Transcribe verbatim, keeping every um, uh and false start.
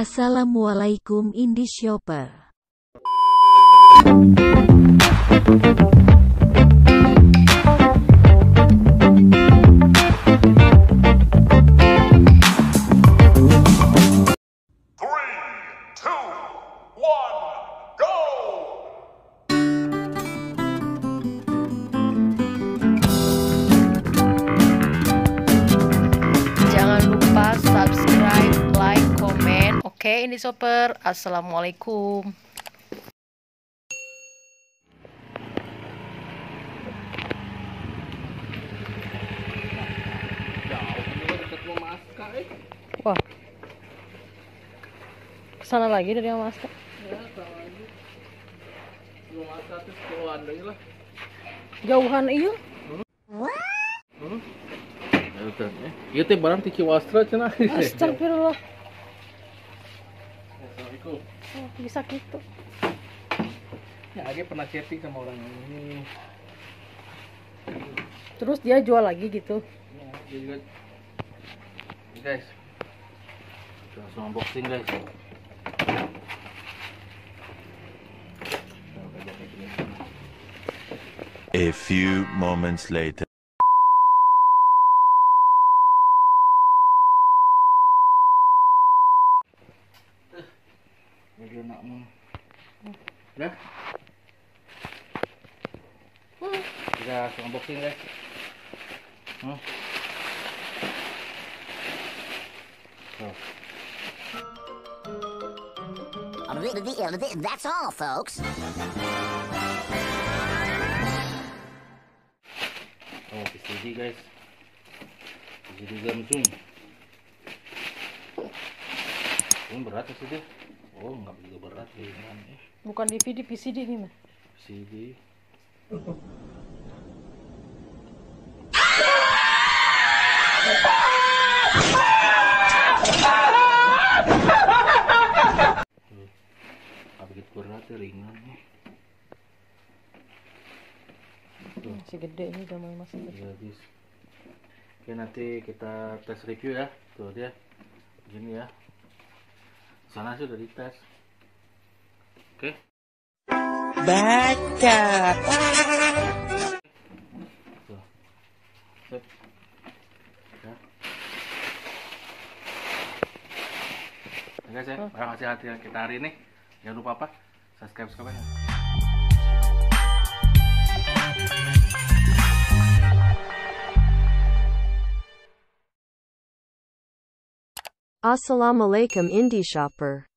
Assalamualaikum Indie Shopper. Oke, ini Shopper. Assalamualaikum. Wah, kesana lagi dari yang masker. Ya, kesana lagi. Belum masker tuh jauhan deh lah. Jauhan iya? Hmm? Hmm? Ya udah, eh. Iya teh barang di Ciwastra cenah. Astagfirullah. Assalamualaikum. Oh, bisa gitu. Ya, Age pernah chatting sama orang ini. Terus dia jual lagi gitu. Ya, dia juga. Ini guys. Kita langsung unboxing guys. A few moments later. Jadi anakmu. Udah? Kita langsung unboxing guys. Hmm. So. That's all, folks. Oh, P C D guys. P C D Samsung. Ini berat sih dia. Oh, nggak begitu berat ringan ya. Bukan D V D, P C D ini mah. P C D. Nggak begitu berat ya, ringan ya. Masih gede ini udah mau masih gede. Habis. Oke, nanti kita tes review ya. Tuh dia. Begini ya. Sana sudah dites. Oke. Baca. Tuh. Sip. Ya. Oke guys ya, barang hasil hati kita hari ini. Jangan lupa apa? Subscribe subscribe. Assalamualaikum Indie Shopper.